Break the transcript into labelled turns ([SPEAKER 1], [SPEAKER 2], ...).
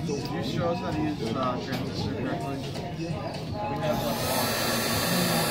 [SPEAKER 1] Could you show us how to use transistor correctly? We have one.